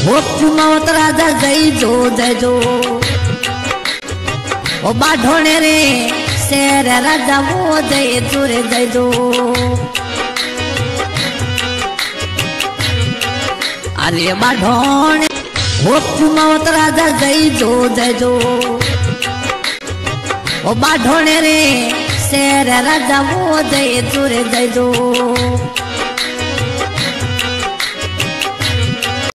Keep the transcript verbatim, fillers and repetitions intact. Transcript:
वो कुमावत राजा जयजो जयजो ओ बाढोणे रे शेर राजा वो जयजो रे जयजो अरे बाढोणे वो कुमावत राजा जयजो जयजो ओ बाढोणे रे शेर राजा वो जयजो रे जयजो